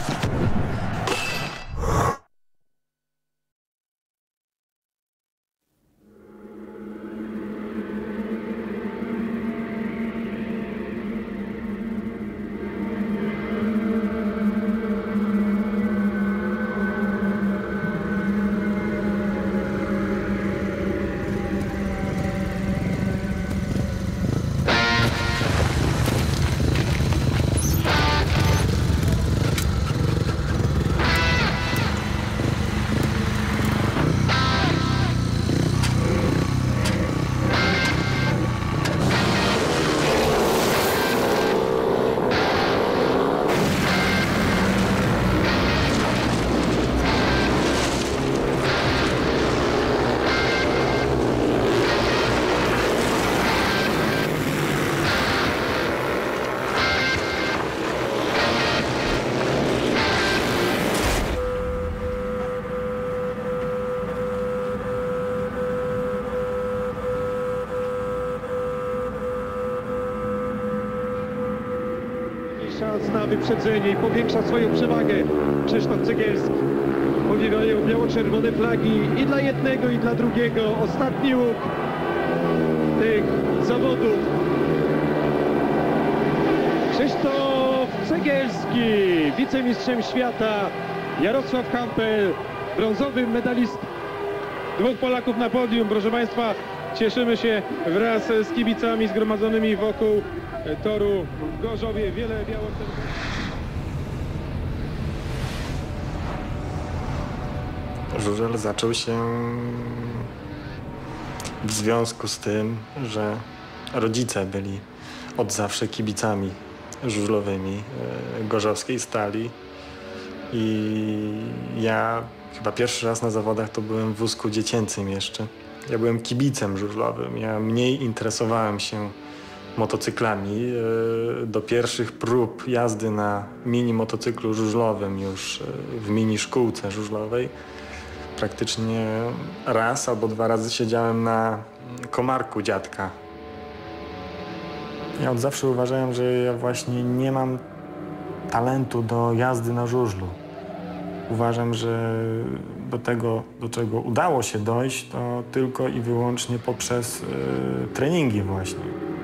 Szans na wyprzedzenie i powiększa swoją przewagę. Krzysztof Cegielski. Powiewają biało-czerwone flagi i dla jednego, i dla drugiego. Ostatni łuk tych zawodów. Krzysztof Cegielski, wicemistrzem świata. Jarosław Hampel, brązowym medalistą. Dwóch Polaków na podium, proszę Państwa. Cieszymy się wraz z kibicami zgromadzonymi wokół toru w Gorzowie. Wiele biało-czerwonych. Żużel zaczął się w związku z tym, że rodzice byli od zawsze kibicami żużlowymi gorzowskiej Stali i ja chyba pierwszy raz na zawodach to byłem w wózku dziecięcym jeszcze. Ja byłem kibicem żużlowym, ja mniej interesowałem się motocyklami. Do pierwszych prób jazdy na mini motocyklu żużlowym już w mini szkółce żużlowej praktycznie raz albo dwa razy siedziałem na komarku dziadka. Ja od zawsze uważałem, że ja właśnie nie mam talentu do jazdy na żużlu. Uważam, że do tego, do czego udało się dojść, to tylko i wyłącznie poprzez treningi właśnie.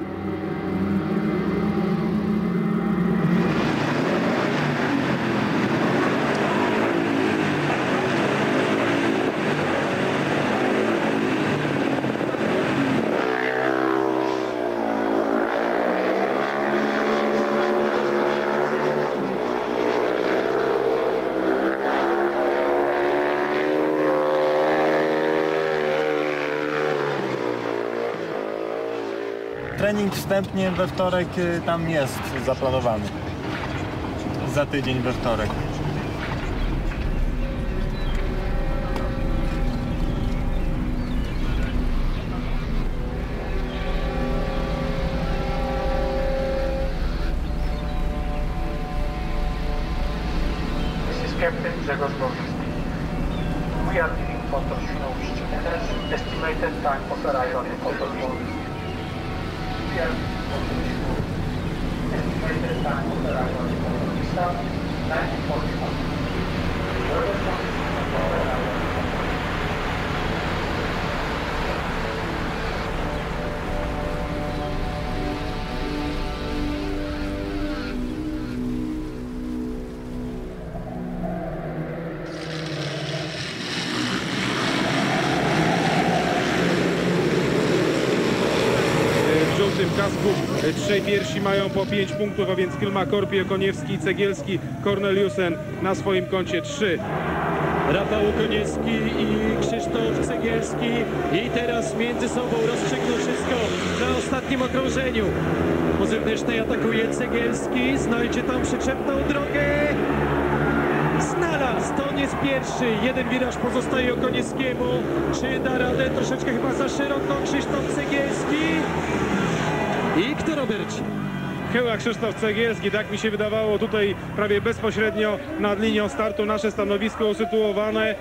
Trening wstępnie we wtorek tam jest zaplanowany. Za tydzień we wtorek. This is Captain Grzegorz Bowiński. We are leaving Motor Świnoujście. Estimated time of arrival in Motor Świnoujście. We are estimated time of arrival in Motor Świnoujście. 1941. W żółtym kasku trzej pierwsi mają po 5 punktów, a więc Kilma, Korpie, Koniewski, Cegielski, Corneliusen na swoim koncie 3. Rafał Koniewski i Krzysztof Cegielski i teraz między sobą rozstrzygną wszystko na ostatnim okrążeniu. Po zewnętrznej atakuje Cegielski, znajdzie tam przyczepną drogę. Znalazł, to on jest pierwszy. Jeden wiraż pozostaje Okoniewskiemu. Czy da radę? Troszeczkę chyba za szeroko Krzysztof Cegielski. I kto, Robercie? Chyba Krzysztof Cegielski, tak mi się wydawało, tutaj prawie bezpośrednio nad linią startu nasze stanowisko usytuowane.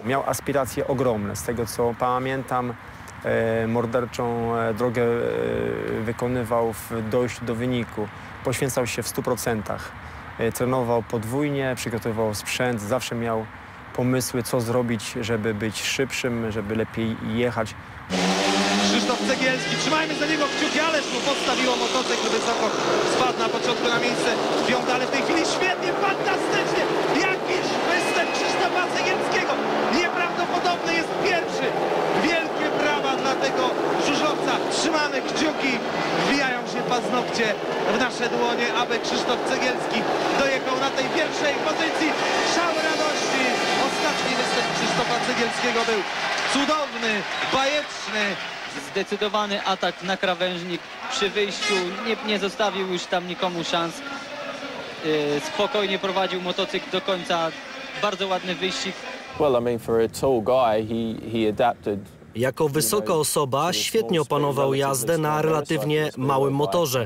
Miał aspiracje ogromne. Z tego, co pamiętam, morderczą drogę wykonywał w dojściu do wyniku. Poświęcał się w 100%. Trenował podwójnie, przygotowywał sprzęt, zawsze miał pomysły, co zrobić, żeby być szybszym, żeby lepiej jechać. Krzysztof Cegielski, trzymajmy za niego kciuki, ależ mu podstawiło motocykl wysoko. Spadł na początku na miejsce piąte, ale w tej chwili świetnie, fantastycznie. Jakiś występ Krzysztofa Cegielskiego. Nieprawdopodobny, jest pierwszy. Wielkie brawa dla tego żużlowca. Trzymamy kciuki, wbijają się paznokcie w nasze dłonie, aby Krzysztof Cegielski dojechał na tej pierwszej pozycji. Szał radości. Ostatni występ Krzysztofa Cegielskiego był cudowny, bajeczny. Zdecydowany atak na krawężnik przy wyjściu, nie zostawił już tam nikomu szans. Spokojnie prowadził motocykl do końca, bardzo ładny wyścig. Well, I mean, for a tall guy, he adapted. Jako wysoka osoba świetnie opanował jazdę na relatywnie małym motorze.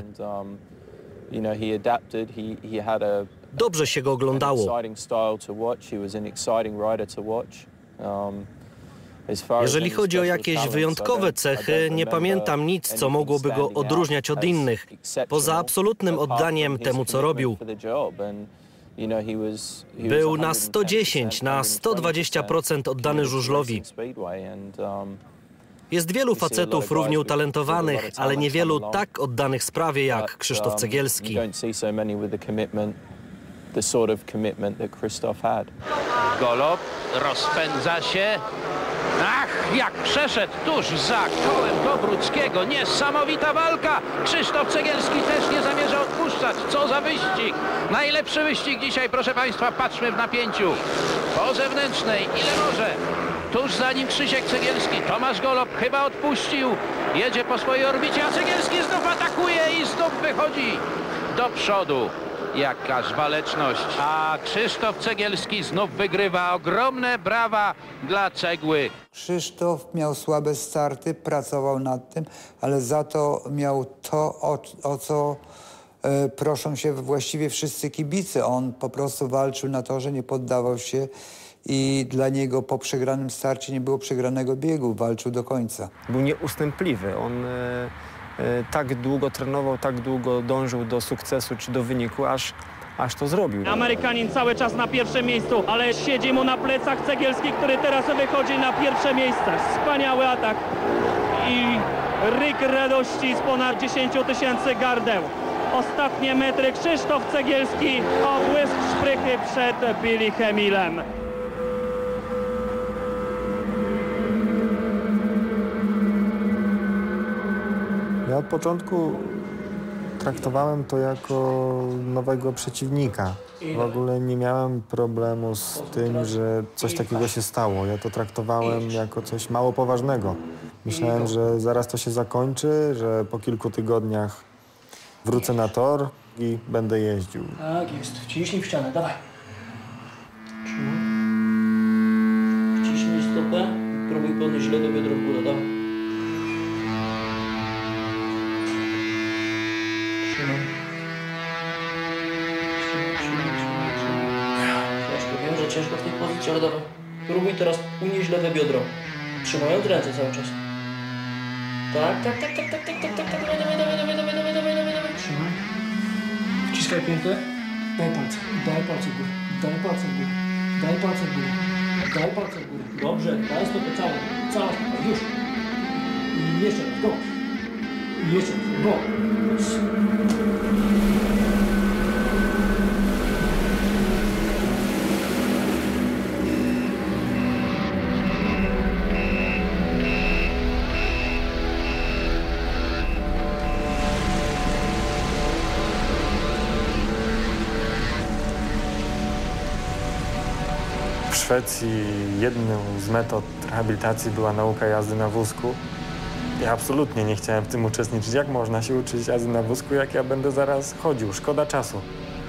Dobrze się go oglądało. Jeżeli chodzi o jakieś wyjątkowe cechy, nie pamiętam nic, co mogłoby go odróżniać od innych, poza absolutnym oddaniem temu, co robił. Był na 110, na 120% oddany żużlowi. Jest wielu facetów równie utalentowanych, ale niewielu tak oddanych sprawie jak Krzysztof Cegielski. Golob rozpędza się. Ach, jak przeszedł tuż za kołem Kobruckiego. Niesamowita walka. Krzysztof Cegielski też nie zamierza odpuszczać. Co za wyścig. Najlepszy wyścig dzisiaj, proszę Państwa. Patrzmy w napięciu. Po zewnętrznej, ile może. Tuż za nim Krzysiek Cegielski. Tomasz Golob chyba odpuścił. Jedzie po swojej orbicie, a Cegielski znów atakuje i znów wychodzi do przodu. Jakaż waleczność. A Krzysztof Cegielski znów wygrywa. Ogromne brawa dla Cegły. Krzysztof miał słabe starty, pracował nad tym, ale za to miał to, o co proszą się właściwie wszyscy kibice. On po prostu walczył na torze, nie poddawał się i dla niego po przegranym starcie nie było przegranego biegu. Walczył do końca. Był nieustępliwy. On tak długo trenował, tak długo dążył do sukcesu czy do wyniku, aż to zrobił. Amerykanin cały czas na pierwszym miejscu, ale siedzi mu na plecach Cegielski, który teraz wychodzi na pierwsze miejsce. Wspaniały atak i ryk radości z ponad 10 000 gardeł. Ostatnie metry Krzysztof Cegielski, obłysk szprychy przed Billy Hemilem. Ja od początku traktowałem to jako nowego przeciwnika. W ogóle nie miałem problemu z tym, że coś takiego się stało. Ja to traktowałem jako coś mało poważnego. Myślałem, że zaraz to się zakończy, że po kilku tygodniach wrócę na tor i będę jeździł. Tak jest. Wciśnij w ścianę, dawaj. Wciśnij stopę i próbuj podnieść źle do biodra w górę, dawaj. Ciężko, wiem, że ciężko w tej pozycji, ale dawaj. Próbuj teraz unieść lewe biodro. Trzymając ręce cały czas. Tak. Dawaj. Trzymaj. Wciskaj piętę. Daj palce w górę. Daj palce w górę. Daj palce w górę. Dobrze, daj stopę całą. Cała stopa, już. I jeszcze raz, go. I jeszcze raz, go. W Szwecji jedną z metod rehabilitacji była nauka jazdy na wózku. Ja absolutnie nie chciałem w tym uczestniczyć. Jak można się uczyć jazdy na wózku, jak ja będę zaraz chodził? Szkoda czasu.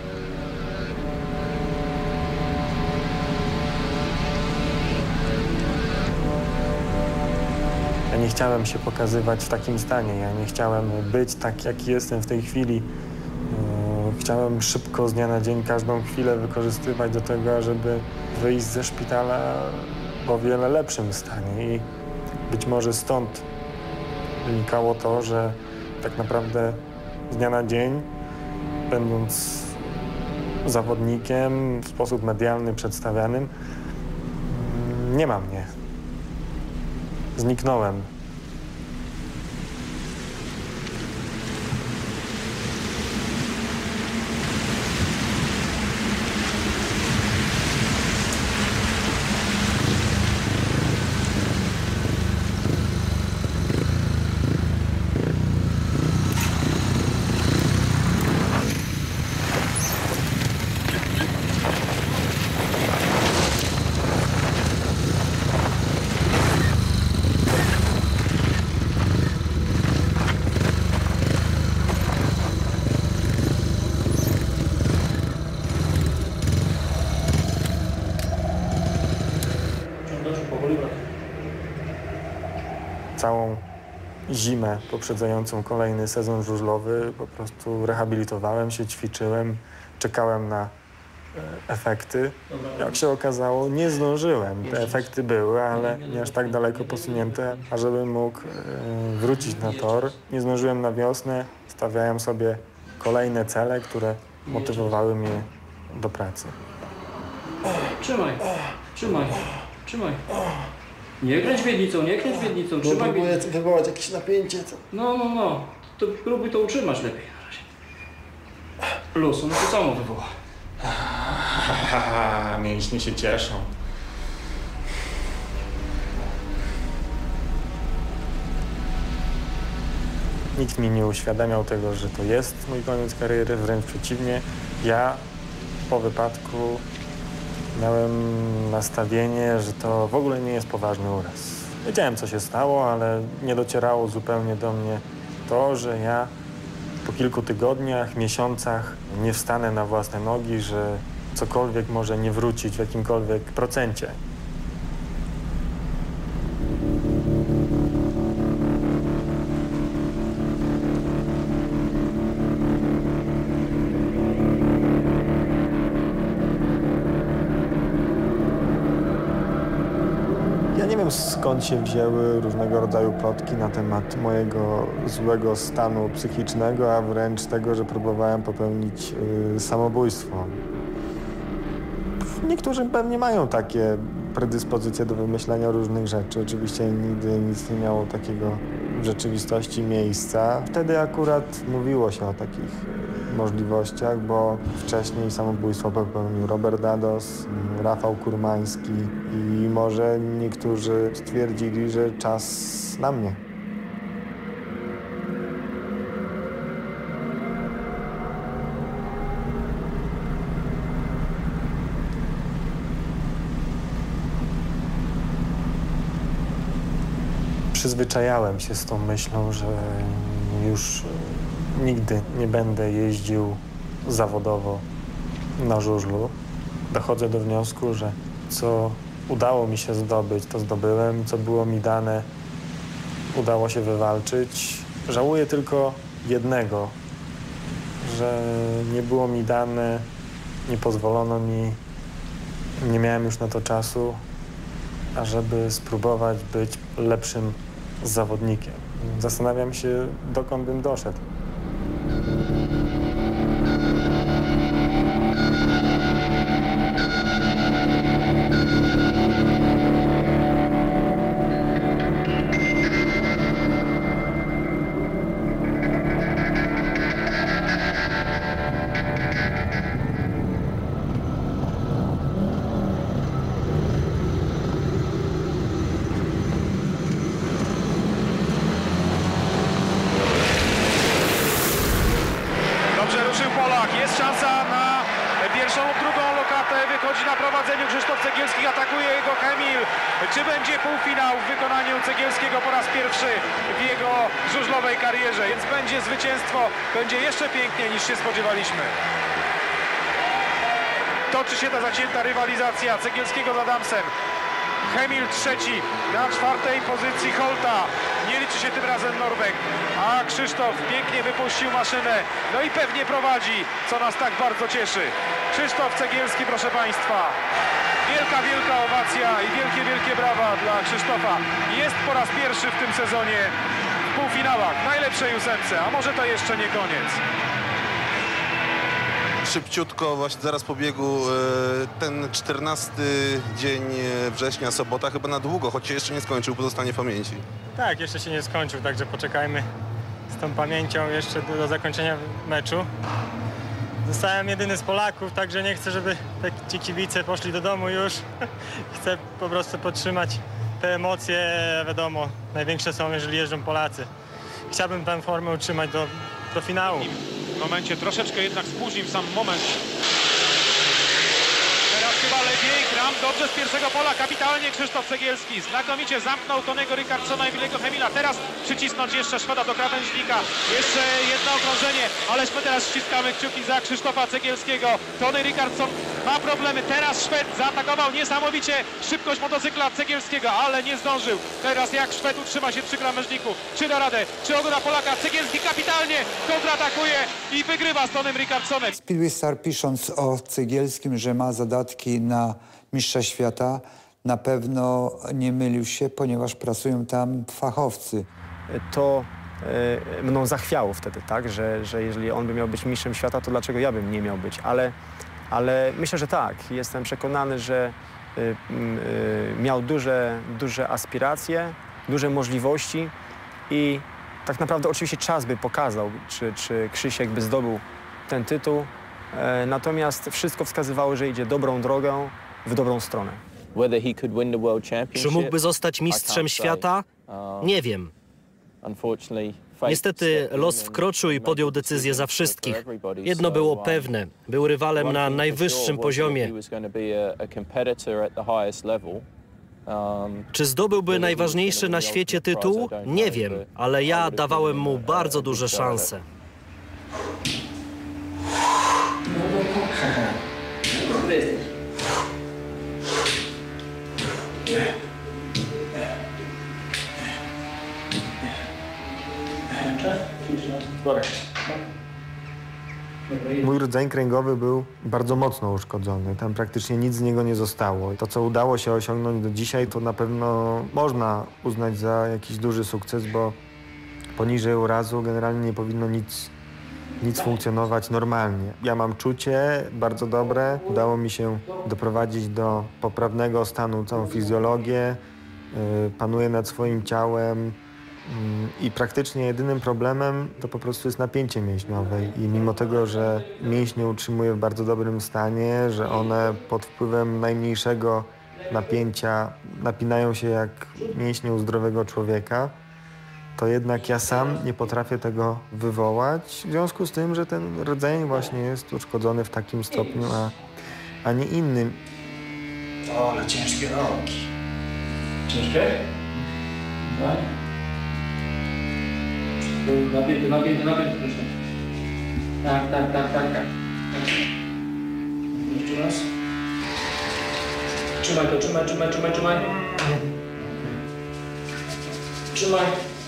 Ja nie chciałem się pokazywać w takim stanie. Ja nie chciałem być tak, jak jestem w tej chwili. Chciałem szybko, z dnia na dzień, każdą chwilę wykorzystywać do tego, żeby wyjść ze szpitala o wiele lepszym stanie i być może stąd wynikało to, że tak naprawdę z dnia na dzień, będąc zawodnikiem w sposób medialny przedstawianym, nie ma mnie. Zniknąłem. Całą zimę poprzedzającą kolejny sezon żużlowy po prostu rehabilitowałem się, ćwiczyłem, czekałem na efekty. Jak się okazało, nie zdążyłem. Te efekty były, ale nie aż tak daleko posunięte, ażebym mógł wrócić na tor. Nie zdążyłem na wiosnę, stawiałem sobie kolejne cele, które motywowały mnie do pracy. Trzymaj, trzymaj, trzymaj. Nie kręć miednicą, nie kręć miednicą, trzymaj. Próbuję wywołać jakieś napięcie. No. To próbuj to utrzymać lepiej na razie. Luz, no to samo wywoła. Mięśnie się cieszą. Nikt mi nie uświadamiał tego, że to jest mój koniec kariery, wręcz przeciwnie. Ja po wypadku miałem nastawienie, że to w ogóle nie jest poważny uraz. Wiedziałem, co się stało, ale nie docierało zupełnie do mnie to, że ja po kilku tygodniach, miesiącach nie wstanę na własne nogi, że cokolwiek może nie wrócić w jakimkolwiek procencie. Ja nie wiem, skąd się wzięły różnego rodzaju plotki na temat mojego złego stanu psychicznego, a wręcz tego, że próbowałem popełnić samobójstwo. Niektórzy pewnie mają takie predyspozycje do wymyślenia różnych rzeczy. Oczywiście nigdy nic nie miało takiego w rzeczywistości miejsca. Wtedy akurat mówiło się o takich możliwościach, bo wcześniej samobójstwo popełnił Robert Dados, Rafał Kurmański i może niektórzy stwierdzili, że czas na mnie. Przyzwyczajałem się z tą myślą, że już nigdy nie będę jeździł zawodowo na żużlu. Dochodzę do wniosku, że co udało mi się zdobyć, to zdobyłem. Co było mi dane, udało się wywalczyć. Żałuję tylko jednego, że nie było mi dane, nie pozwolono mi, nie miałem już na to czasu, ażeby spróbować być lepszym zawodnikiem. Zastanawiam się, dokąd bym doszedł. Jest szansa na pierwszą lub drugą lokatę. Wychodzi na prowadzeniu Krzysztof Cegielski, atakuje jego Chemil. Czy będzie półfinał w wykonaniu Cegielskiego po raz pierwszy w jego żużlowej karierze? Więc będzie zwycięstwo, będzie jeszcze piękniej niż się spodziewaliśmy. Toczy się ta zacięta rywalizacja Cegielskiego z Adamsem. Chemil trzeci, na czwartej pozycji Holta. Nie liczy się tym razem Norweg, a Krzysztof pięknie wypuścił maszynę. No i pewnie prowadzi, co nas tak bardzo cieszy. Krzysztof Cegielski, proszę Państwa. Wielka, wielka owacja i wielkie, wielkie brawa dla Krzysztofa. Jest po raz pierwszy w tym sezonie w półfinałach, w najlepszej ósemce, a może to jeszcze nie koniec. Szybciutko, właśnie zaraz po biegu, ten 14 dzień września, sobota, chyba na długo, choć się jeszcze nie skończył, pozostanie w pamięci. Tak, jeszcze się nie skończył, także poczekajmy z tą pamięcią jeszcze do zakończenia meczu. Zostałem jedyny z Polaków, także nie chcę, żeby ci kibice poszli do domu już. Chcę po prostu podtrzymać te emocje, wiadomo, największe są, jeżeli jeżdżą Polacy. Chciałbym tę formę utrzymać do finału. W momencie troszeczkę jednak spóźnił sam moment. Teraz chyba lepiej, Kram dobrze z pierwszego pola, kapitalnie Krzysztof Cegielski. Znakomicie zamknął Tonego Rickardsona i Willego Hemila. Teraz przycisnąć jeszcze Szweda do krawężnika. Jeszcze jedno okrążenie, ależ my teraz ściskamy kciuki za Krzysztofa Cegielskiego. Tony Rickardson ma problemy. Teraz Szwed zaatakował niesamowicie szybkość motocykla Cegielskiego, ale nie zdążył. Teraz jak Szwed utrzyma się przy krawężniku. Czy da radę? Czy ogona Polaka? Cegielski kapitalnie kontratakuje i wygrywa z Tonym Rickardsonem. Speedway Star, pisząc o Cegielskim, że ma zadatki na mistrza świata, na pewno nie mylił się, ponieważ pracują tam fachowcy. To mną zachwiało wtedy, tak, że jeżeli on by miał być mistrzem świata, to dlaczego ja bym nie miał być? Ale myślę, że tak. Jestem przekonany, że miał duże aspiracje, duże możliwości i tak naprawdę oczywiście czas by pokazał, czy Krzysiek by zdobył ten tytuł. Natomiast wszystko wskazywało, że idzie dobrą drogą, w dobrą stronę. Czy mógłby zostać mistrzem świata? Nie wiem. Niestety los wkroczył i podjął decyzję za wszystkich. Jedno było pewne, był rywalem na najwyższym poziomie. Czy zdobyłby najważniejszy na świecie tytuł? Nie wiem, ale ja dawałem mu bardzo duże szanse. Mój rdzeń kręgowy był bardzo mocno uszkodzony. Tam praktycznie nic z niego nie zostało. To, co udało się osiągnąć do dzisiaj, to na pewno można uznać za jakiś duży sukces, bo poniżej urazu generalnie nie powinno nic funkcjonować normalnie. Ja mam czucie bardzo dobre. Udało mi się doprowadzić do poprawnego stanu całą fizjologię. Panuję nad swoim ciałem. I praktycznie jedynym problemem to po prostu jest napięcie mięśniowe i mimo tego, że mięśnie utrzymuję w bardzo dobrym stanie, że one pod wpływem najmniejszego napięcia napinają się jak mięśnie u zdrowego człowieka, to jednak ja sam nie potrafię tego wywołać w związku z tym, że ten rdzeń właśnie jest uszkodzony w takim stopniu, a nie innym. O, ale ciężkie roki. Ciężkie? Tak. Napięty proszę. Tak. Jeszcze raz. Trzymaj to, trzymaj. Trzymaj.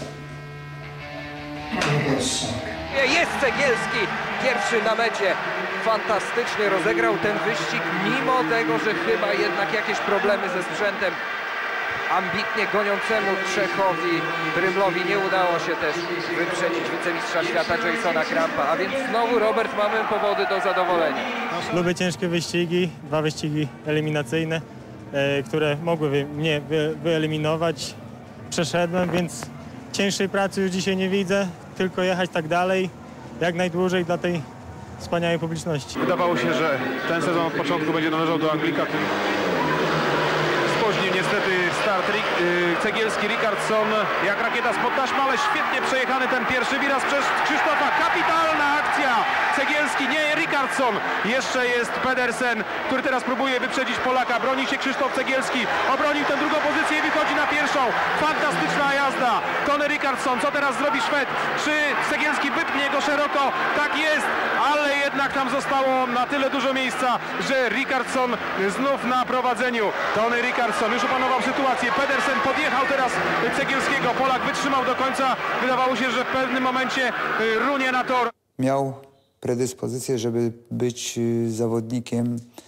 Jest Cegielski, pierwszy na mecie. Fantastycznie rozegrał ten wyścig, mimo tego, że chyba jednak jakieś problemy ze sprzętem. Ambitnie goniącemu Czechowi Brymlowi nie udało się też wyprzedzić wicemistrza świata Jasona Krampa, a więc znowu, Robert, mamy powody do zadowolenia. Lubię ciężkie wyścigi, 2 wyścigi eliminacyjne, które mogły mnie wyeliminować. Przeszedłem, więc cięższej pracy już dzisiaj nie widzę, tylko jechać tak dalej, jak najdłużej dla tej wspaniałej publiczności. Wydawało się, że ten sezon od początku będzie należał do Anglika. Spóźnił niestety start Cegielski, Rickardson jak rakieta spod taśmy, ale świetnie przejechany ten pierwszy wyraz przez Krzysztofa. Kapitalna akcja! Cegielski, nie Rickardson. Jeszcze jest Pedersen, który teraz próbuje wyprzedzić Polaka. Broni się Krzysztof Cegielski. Obronił tę drugą pozycję i wychodzi na pierwszą. Fantastyczna jazda. Tony Rickardson. Co teraz zrobi Szwed? Czy Cegielski wypnie go szeroko? Tak jest, ale jednak tam zostało na tyle dużo miejsca, że Rickardson znów na prowadzeniu. Tony Rickardson już opanował sytuację. Pedersen podjechał teraz Cegielskiego. Polak wytrzymał do końca. Wydawało się, że w pewnym momencie runie na tor. Miał predyspozycję, żeby być zawodnikiem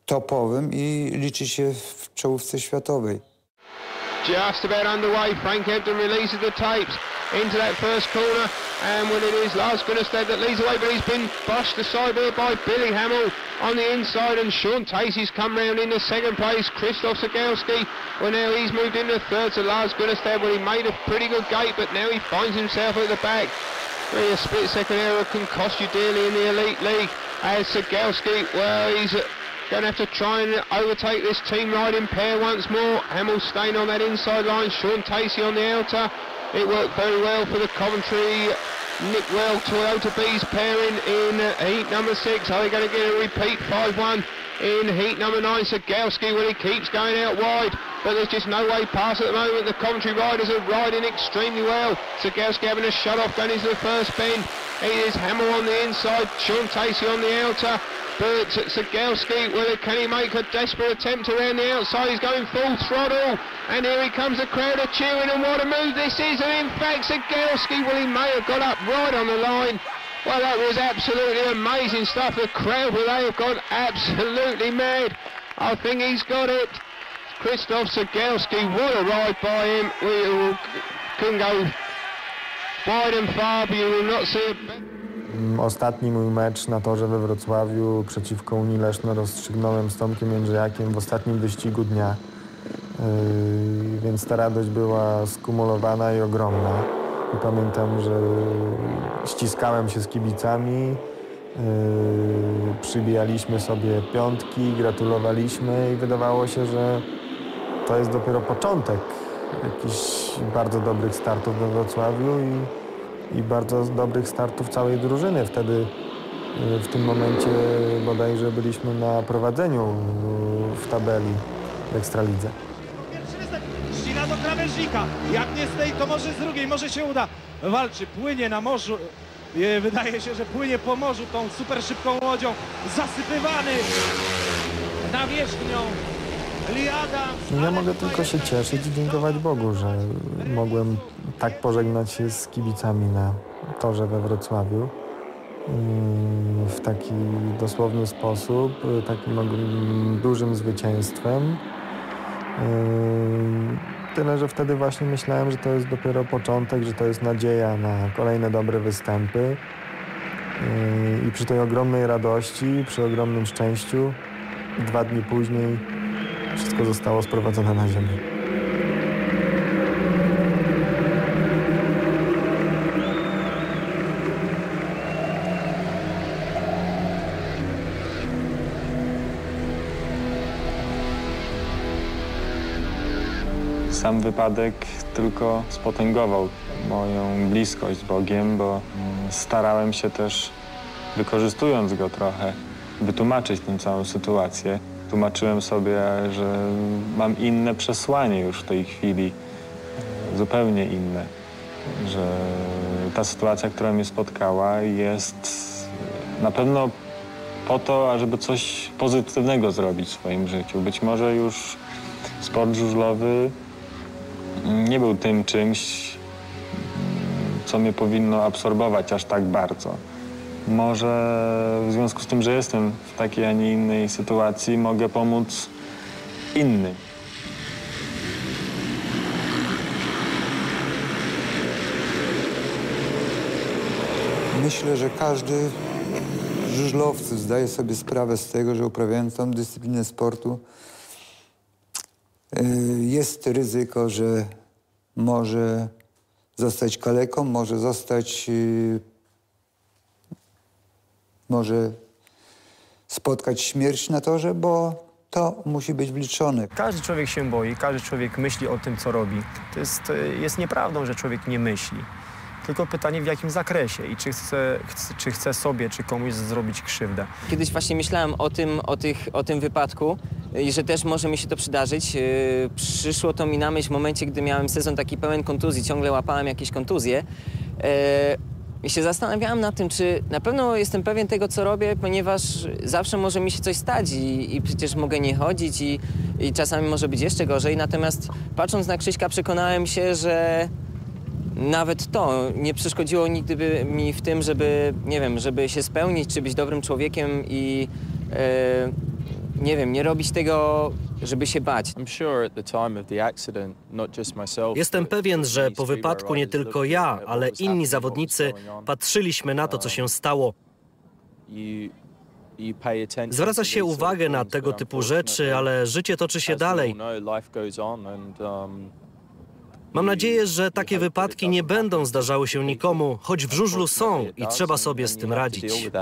topowym i liczy się w czołówce światowej. Just about underway, Frank Ebden releases the tapes into that first corner, and when it is Lars Gunnerstedt that leads away, but he's been brushed aside there by Billy Hamill on the inside, and Sean Tacey's come round in the second place. Krzysztof Cegielski, well now he's moved into third to Lars Gunnerstedt, well he made a pretty good gate, but now he finds himself at the back. Really a split-second error can cost you dearly in the Elite League, as Cegielski, well he's going to have to try and overtake this team riding pair once more. Hamill staying on that inside line, Sean Tacey on the outer. It worked very well for the Coventry Nickwell Toyota B's pairing in heat number 6. Are they going to get a repeat 5-1 in heat number 9? Cegielski, well, he keeps going out wide, but there's just no way past at the moment. The Coventry riders are riding extremely well. Cegielski having a shut-off going into the first bend. It is Hamill on the inside, Sean Tacey on the outer. But Cegielski, well, can he make a desperate attempt around the outside? He's going full throttle, and here he comes, the crowd are cheering, and what a move this is, and in fact, Cegielski, well, he may have got up right on the line. Well, that was absolutely amazing stuff. The crowd, well, they have gone absolutely mad. I think he's got it. Krzysztof Cegielski, what a ride by him. We couldn't go wide and far, but you will not see it. Ostatni mój mecz na torze we Wrocławiu przeciwko Unii Leszno rozstrzygnąłem z Tomkiem Jędrzejakiem w ostatnim wyścigu dnia. Więc ta radość była skumulowana i ogromna. I pamiętam, że ściskałem się z kibicami, przybijaliśmy sobie piątki, gratulowaliśmy i wydawało się, że to jest dopiero początek jakichś bardzo dobrych startów we Wrocławiu i bardzo dobrych startów całej drużyny. Wtedy w tym momencie bodajże byliśmy na prowadzeniu w tabeli w Ekstralidze. Ścina do krawężnika. Jak nie z tej, to może z drugiej. Może się uda. Walczy, płynie na morzu. Wydaje się, że płynie po morzu tą super szybką łodzią. Zasypywany nawierzchnią. Ja mogę tylko się cieszyć i dziękować Bogu, że mogłem tak pożegnać się z kibicami na torze we Wrocławiu w taki dosłowny sposób, takim dużym zwycięstwem. Tyle, że wtedy właśnie myślałem, że to jest dopiero początek, że to jest nadzieja na kolejne dobre występy. I przy tej ogromnej radości, przy ogromnym szczęściu, 2 dni później wszystko zostało sprowadzone na ziemię. Sam wypadek tylko spotęgował moją bliskość z Bogiem, bo starałem się też, wykorzystując go trochę, wytłumaczyć tę całą sytuację. Tłumaczyłem sobie, że mam inne przesłanie już w tej chwili, zupełnie inne, że ta sytuacja, która mnie spotkała, jest na pewno po to, ażeby coś pozytywnego zrobić w swoim życiu. Być może już sport żużlowy nie był tym czymś, co mnie powinno absorbować aż tak bardzo. Może w związku z tym, że jestem w takiej, a nie innej sytuacji, mogę pomóc innym. Myślę, że każdy żużlowcy zdaje sobie sprawę z tego, że uprawiając tą dyscyplinę sportu jest ryzyko, że może zostać kaleką, może spotkać śmierć na torze, bo to musi być wliczone. Każdy człowiek się boi, każdy człowiek myśli o tym, co robi. To jest nieprawdą, że człowiek nie myśli. Tylko pytanie, w jakim zakresie i czy chce sobie, czy komuś zrobić krzywdę. Kiedyś właśnie myślałem o tym wypadku i że też może mi się to przydarzyć. Przyszło to mi na myśl w momencie, gdy miałem sezon taki pełen kontuzji, ciągle łapałem jakieś kontuzje. I się zastanawiałem nad tym, czy na pewno jestem pewien tego, co robię, ponieważ zawsze może mi się coś stać i przecież mogę nie chodzić i czasami może być jeszcze gorzej. Natomiast patrząc na Krzyśka, przekonałem się, że nawet to nie przeszkodziło nigdy mi w tym, żeby, nie wiem, żeby się spełnić, czy być dobrym człowiekiem i nie wiem, nie robić tego, żeby się bać. Jestem pewien, że po wypadku nie tylko ja, ale inni zawodnicy patrzyliśmy na to, co się stało. Zwraca się uwagę na tego typu rzeczy, ale życie toczy się dalej. Mam nadzieję, że takie wypadki nie będą zdarzały się nikomu, choć w żużlu są i trzeba sobie z tym radzić.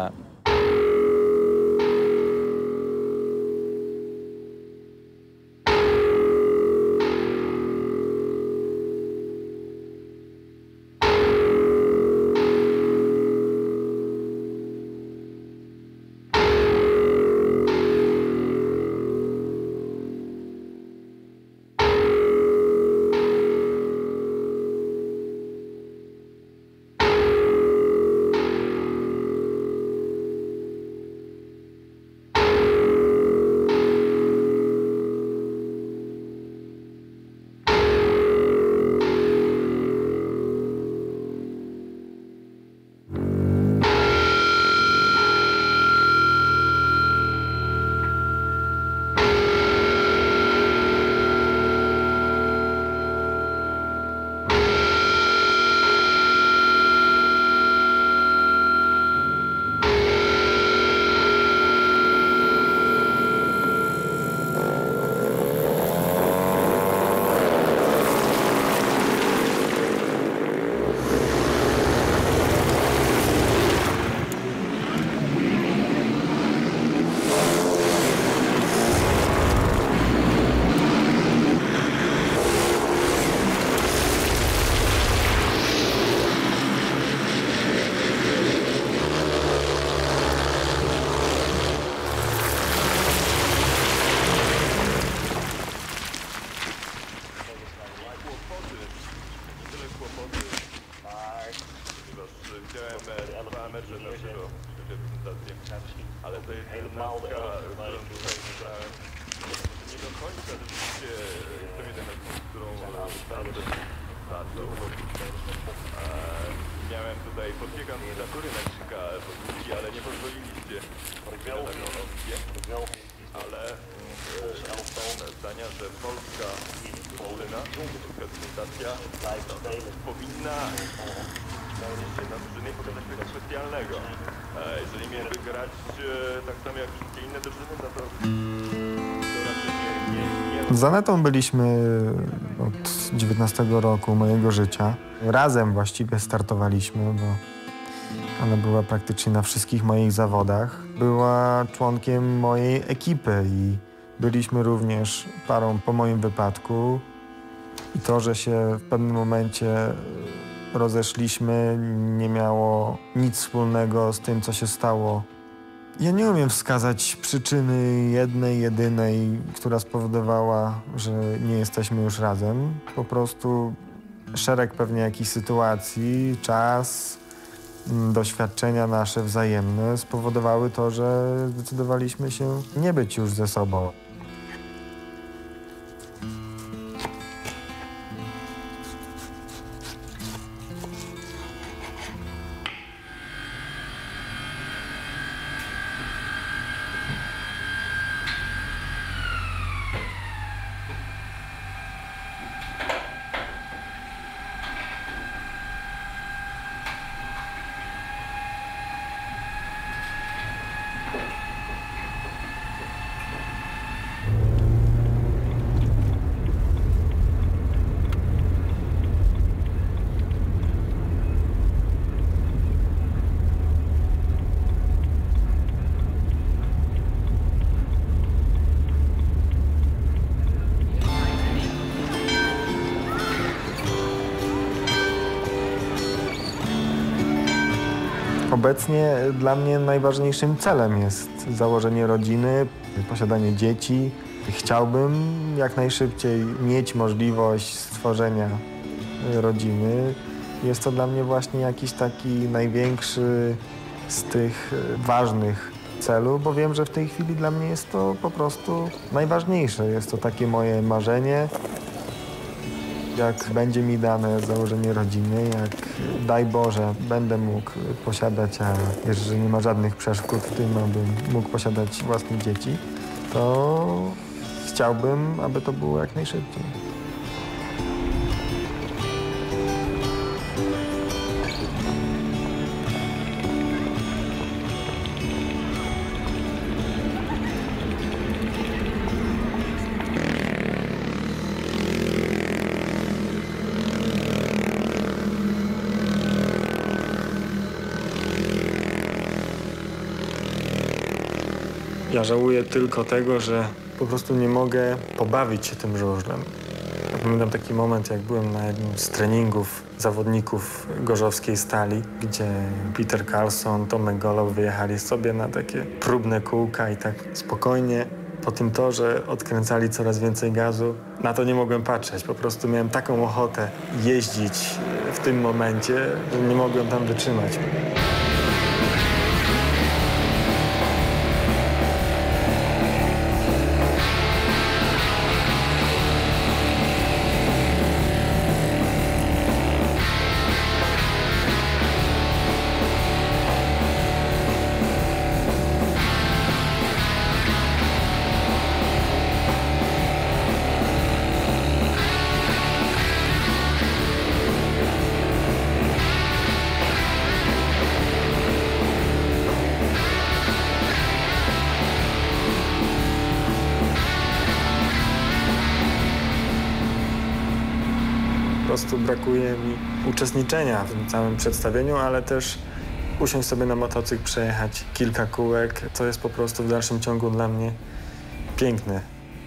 Ale to jest jedenastka, którą tutaj wybrałem. Nie do końca rzeczywiście to jedenastka, którą miałem tutaj podbieg kandydatury na Krzyka Podwórki, ale nie pozwoliliście na taką opcję. Ale są zdania, że polska drużyna, polska reprezentacja powinna na drużynie pokazać coś specjalnego. Jeżeli mieliby grać tak samo jak wszystkie inne drużyny, no to raczej nie. Z Anetą byliśmy od 19 roku mojego życia. Razem właściwie startowaliśmy, bo ona była praktycznie na wszystkich moich zawodach. Była członkiem mojej ekipy i byliśmy również parą po moim wypadku. I to, że się w pewnym momencie rozeszliśmy, nie miało nic wspólnego z tym, co się stało. Ja nie umiem wskazać przyczyny jednej, jedynej, która spowodowała, że nie jesteśmy już razem. Po prostu szereg pewnie jakichś sytuacji, czas, doświadczenia nasze wzajemne spowodowały to, że zdecydowaliśmy się nie być już ze sobą. Obecnie dla mnie najważniejszym celem jest założenie rodziny, posiadanie dzieci. Chciałbym jak najszybciej mieć możliwość stworzenia rodziny. Jest to dla mnie właśnie jakiś taki największy z tych ważnych celów, bo wiem, że w tej chwili dla mnie jest to po prostu najważniejsze. Jest to takie moje marzenie. Jak będzie mi dane założenie rodziny, jak daj Boże będę mógł posiadać, a jeżeli nie ma żadnych przeszkód w tym, abym mógł posiadać własne dzieci, to chciałbym, aby to było jak najszybciej. Ja żałuję tylko tego, że po prostu nie mogę pobawić się tym żużlem. Ja pamiętam taki moment, jak byłem na jednym z treningów zawodników gorzowskiej Stali, gdzie Peter Carlson, Tomek Golow wyjechali sobie na takie próbne kółka i tak spokojnie po tym torze odkręcali coraz więcej gazu. Na to nie mogłem patrzeć. Po prostu miałem taką ochotę jeździć w tym momencie, że nie mogłem tam wytrzymać. Po prostu brakuje mi uczestniczenia w tym całym przedstawieniu, ale też usiąść sobie na motocykl, przejechać kilka kółek. To jest po prostu w dalszym ciągu dla mnie piękne.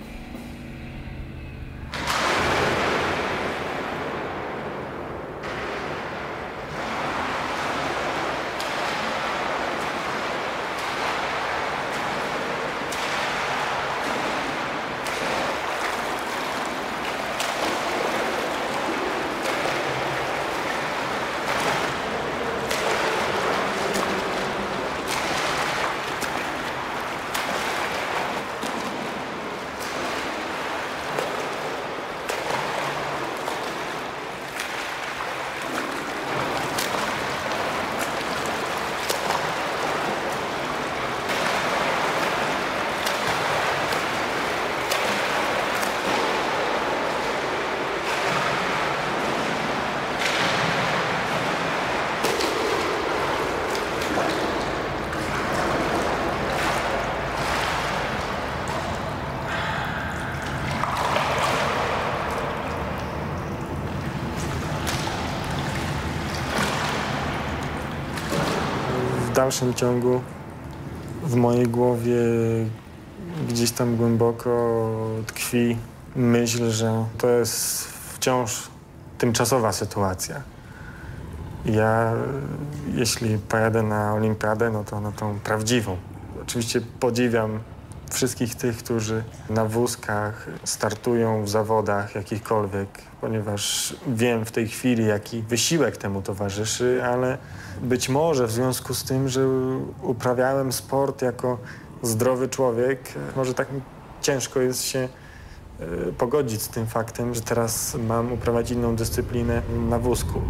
W dalszym ciągu w mojej głowie gdzieś tam głęboko tkwi myśl, że to jest wciąż tymczasowa sytuacja. Ja, jeśli pojadę na olimpiadę, no to na tą prawdziwą. Oczywiście podziwiam wszystkich tych, którzy na wózkach startują w zawodach jakichkolwiek, ponieważ wiem w tej chwili, jaki wysiłek temu towarzyszy, ale być może w związku z tym, że uprawiałem sport jako zdrowy człowiek, może tak mi ciężko jest się pogodzić z tym faktem, że teraz mam uprawiać inną dyscyplinę na wózku.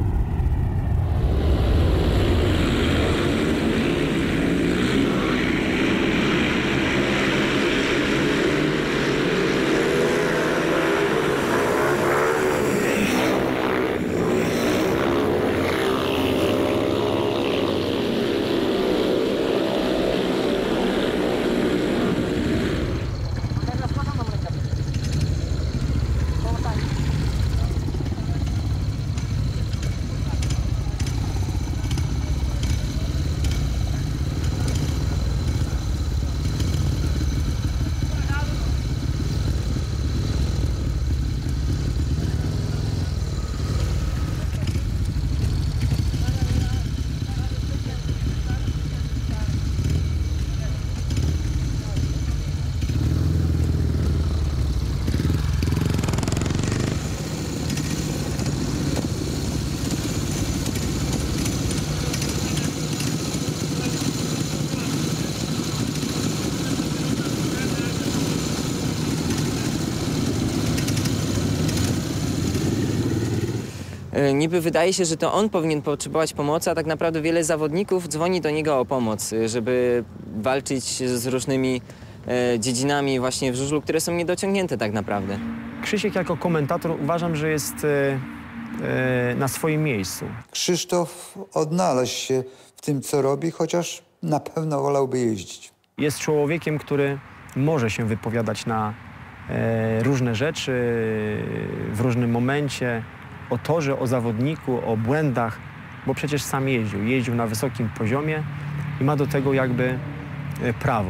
Niby wydaje się, że to on powinien potrzebować pomocy, a tak naprawdę wiele zawodników dzwoni do niego o pomoc, żeby walczyć z różnymi dziedzinami właśnie w żużlu, które są niedociągnięte tak naprawdę. Krzysiek jako komentator uważam, że jest na swoim miejscu. Krzysztof odnalazł się w tym, co robi, chociaż na pewno wolałby jeździć. Jest człowiekiem, który może się wypowiadać na różne rzeczy w różnym momencie, o torze, o zawodniku, o błędach, bo przecież sam jeździł na wysokim poziomie i ma do tego jakby prawo.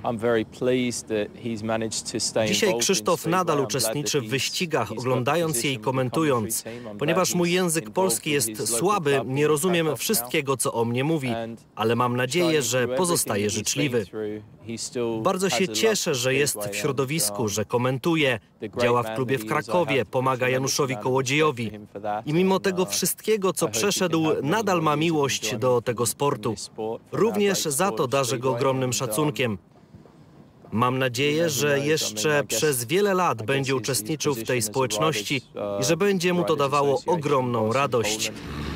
Dzisiaj Krzysztof nadal uczestniczy w wyścigach, oglądając je i komentując. Ponieważ mój język polski jest słaby, nie rozumiem wszystkiego, co o mnie mówi, ale mam nadzieję, że pozostaje życzliwy. Bardzo się cieszę, że jest w środowisku, że komentuje, działa w klubie w Krakowie, pomaga Januszowi Kołodziejowi. I mimo tego wszystkiego, co przeszedł, nadal ma miłość do tego sportu. Również za to darzę go ogromnym szacunkiem. Mam nadzieję, że jeszcze przez wiele lat będzie uczestniczył w tej społeczności i że będzie mu to dawało ogromną radość.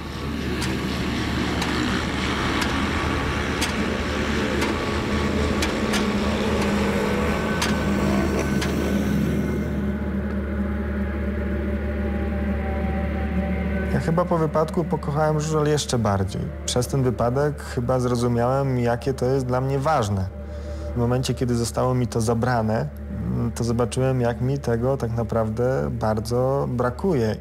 Ja chyba po wypadku pokochałem żużel jeszcze bardziej. Przez ten wypadek chyba zrozumiałem, jakie to jest dla mnie ważne. W momencie, kiedy zostało mi to zabrane, to zobaczyłem, jak mi tego tak naprawdę bardzo brakuje.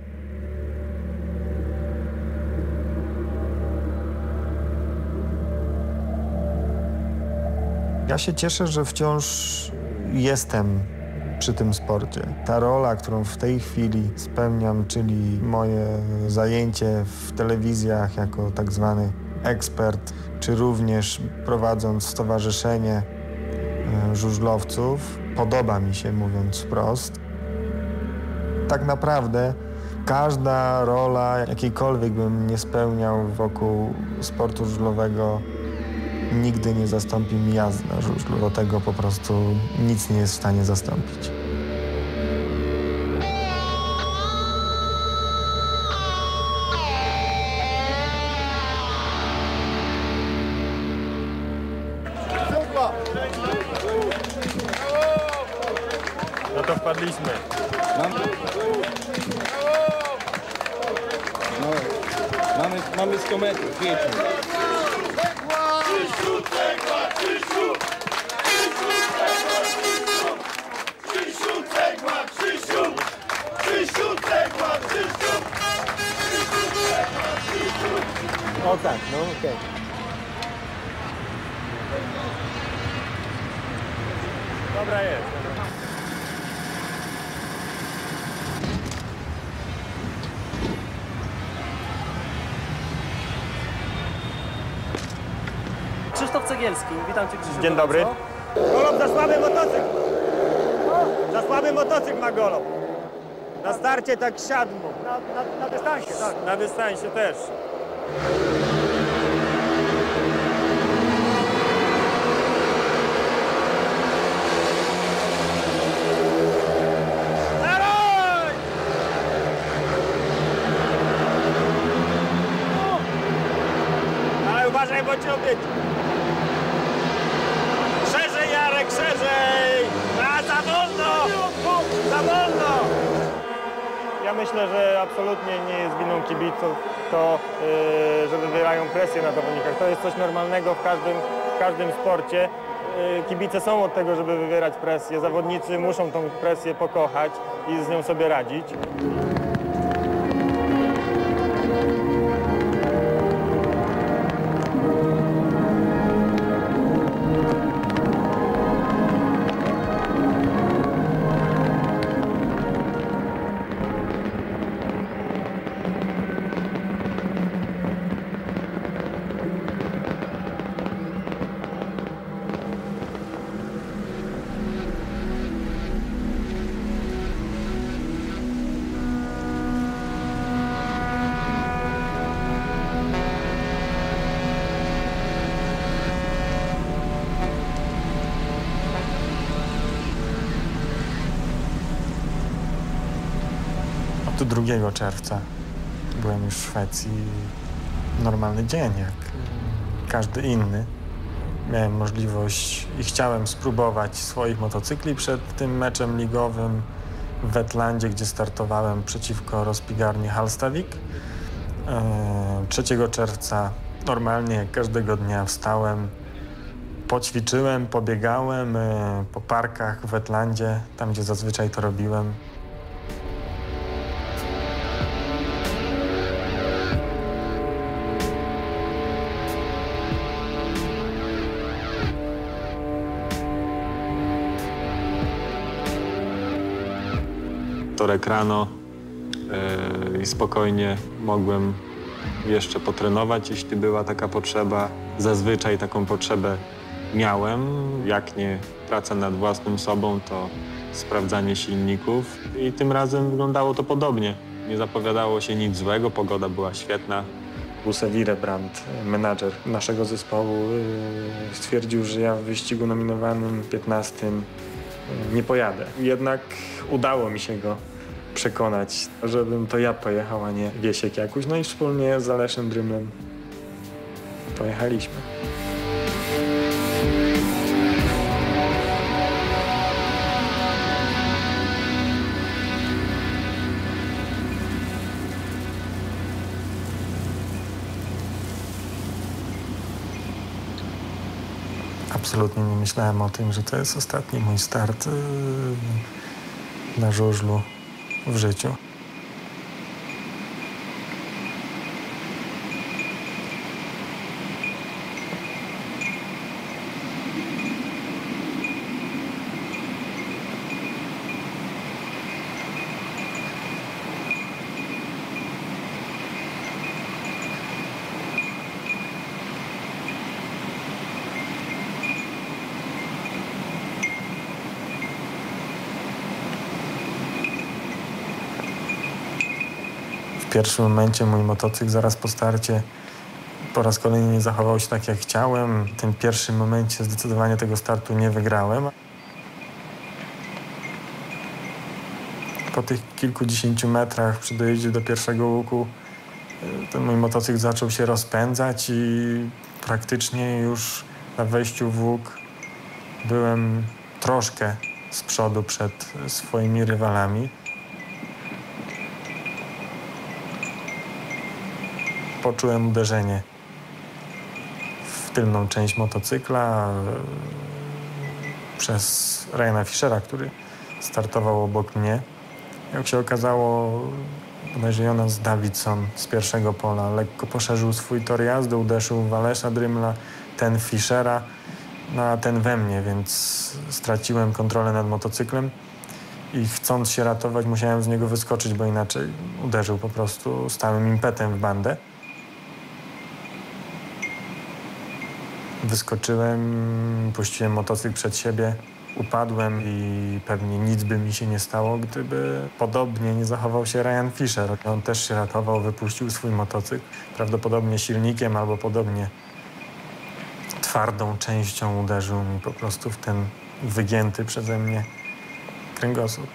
Ja się cieszę, że wciąż jestem przy tym sporcie. Ta rola, którą w tej chwili spełniam, czyli moje zajęcie w telewizjach jako tak zwany ekspert, czy również prowadząc stowarzyszenie żużlowców, podoba mi się, mówiąc wprost. Tak naprawdę każda rola, jakiejkolwiek bym nie spełniał wokół sportu żużlowego, nigdy nie zastąpi mi jazdy na żużlu. Do tego po prostu nic nie jest w stanie zastąpić. No to wpadliśmy. Mamy 100 metrów, wiecie. Krzysiu, cegła, Krzysiu! Krzysiu, cegła, Krzysiu! Krzysiu, cegła, Krzysiu! O tak, no okej. Dobra jest. Krzysztof Cegielski, witam Cię, Krzysztof. Dzień dobry. Golob za słaby motocykl. Za słaby motocykl ma Golob. Na starcie tak siadł mu. Na dystansie, tak. Na dystansie też. Ale uważaj, bo cię obyć. Szerzej, Jarek, szerzej! A, za wolno! Za wolno! Ja myślę, że absolutnie nie jest winą kibiców to, że wywierają presję na zawodnikach. To jest coś normalnego w każdym sporcie. Kibice są od tego, żeby wywierać presję. Zawodnicy muszą tą presję pokochać i z nią sobie radzić. Tu 2 czerwca byłem już w Szwecji. Normalny dzień, jak każdy inny. miałem możliwość i chciałem spróbować swoich motocykli przed tym meczem ligowym w Wetlandzie, gdzie startowałem przeciwko rozpigarni Hallstavik. 3 czerwca normalnie jak każdego dnia wstałem, poćwiczyłem, pobiegałem po parkach w Wetlandzie, tam gdzie zazwyczaj to robiłem. Wtorek rano i spokojnie mogłem jeszcze potrenować, jeśli była taka potrzeba. Zazwyczaj taką potrzebę miałem. Jak nie praca nad własną sobą, to sprawdzanie silników. I tym razem wyglądało to podobnie. Nie zapowiadało się nic złego, pogoda była świetna. Bosse Wirebrand, menadżer naszego zespołu, stwierdził, że ja w wyścigu nominowanym 15 nie pojadę. Jednak udało mi się go przekonać, żebym to ja pojechał, a nie Wiesiek Jakuś. No i wspólnie z Aleszem Drymlem pojechaliśmy. Absolutnie nie myślałem o tym, że to jest ostatni mój start na żużlu w życiu. W pierwszym momencie mój motocykl zaraz po starcie po raz kolejny nie zachował się tak, jak chciałem. W tym pierwszym momencie zdecydowanie tego startu nie wygrałem. Po tych kilkudziesięciu metrach przy dojeździe do pierwszego łuku ten mój motocykl zaczął się rozpędzać i praktycznie już na wejściu w łuk byłem troszkę z przodu przed swoimi rywalami. Poczułem uderzenie w tylną część motocykla przez Ryana Fischera, który startował obok mnie. Jak się okazało, bodajże Jonas Davidson z pierwszego pola lekko poszerzył swój tor jazdy, uderzył w Alesza Drymla, ten Fischera, no a ten we mnie, więc straciłem kontrolę nad motocyklem i chcąc się ratować, musiałem z niego wyskoczyć, bo inaczej uderzył po prostu stałym impetem w bandę. Wyskoczyłem, puściłem motocykl przed siebie, upadłem i pewnie nic by mi się nie stało, gdyby podobnie nie zachował się Ryan Fischer. On też się ratował, wypuścił swój motocykl, prawdopodobnie silnikiem albo podobnie twardą częścią uderzył mi po prostu w ten wygięty przeze mnie kręgosłup.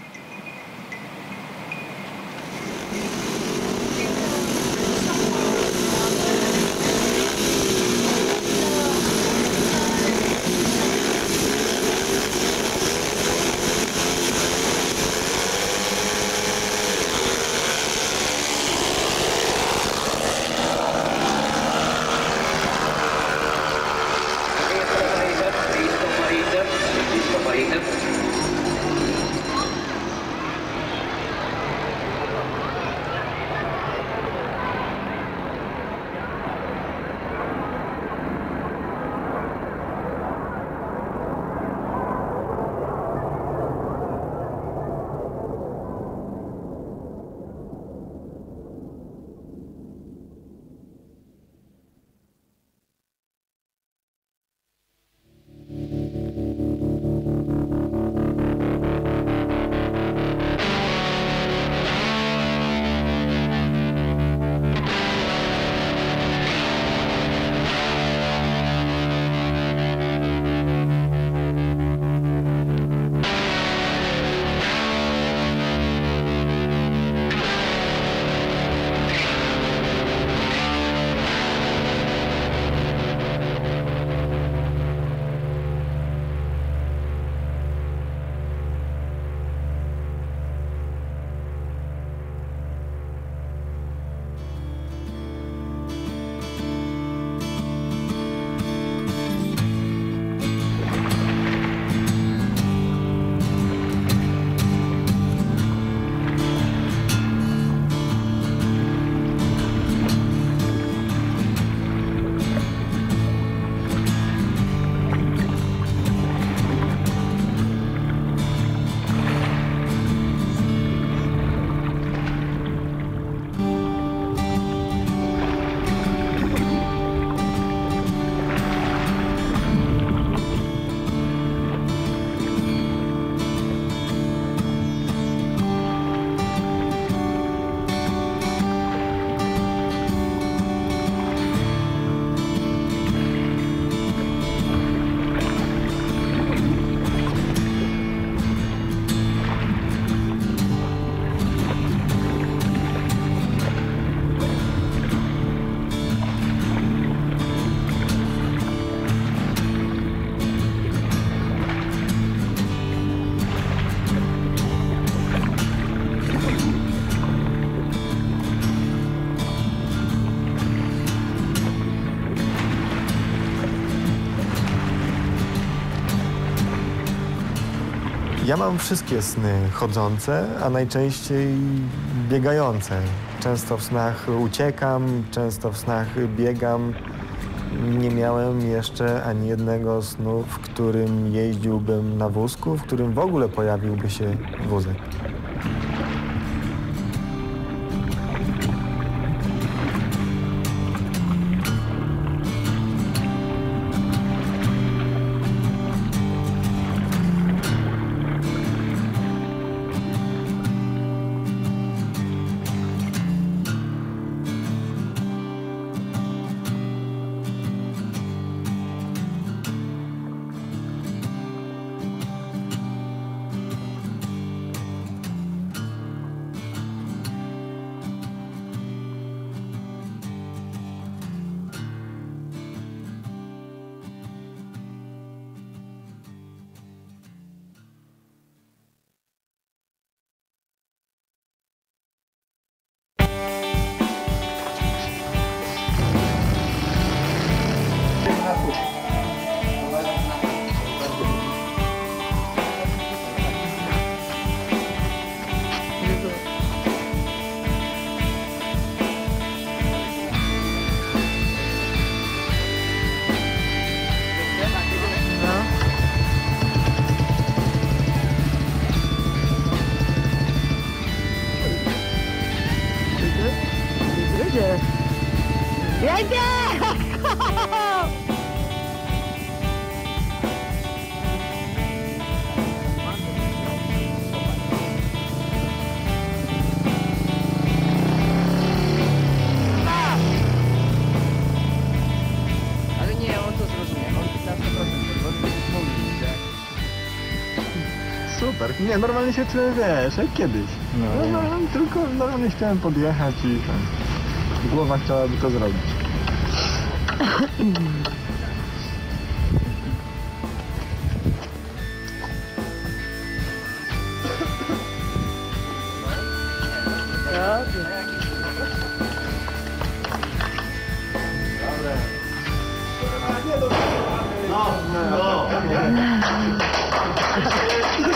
Ja mam wszystkie sny chodzące, a najczęściej biegające. Często w snach uciekam, często w snach biegam. Nie miałem jeszcze ani jednego snu, w którym jeździłbym na wózku, w którym w ogóle pojawiłby się wózek. Super. Nie, normalnie się czułem, wiesz, jak kiedyś. No, tylko normalnie chciałem podjechać i głowa chciałaby to zrobić. No.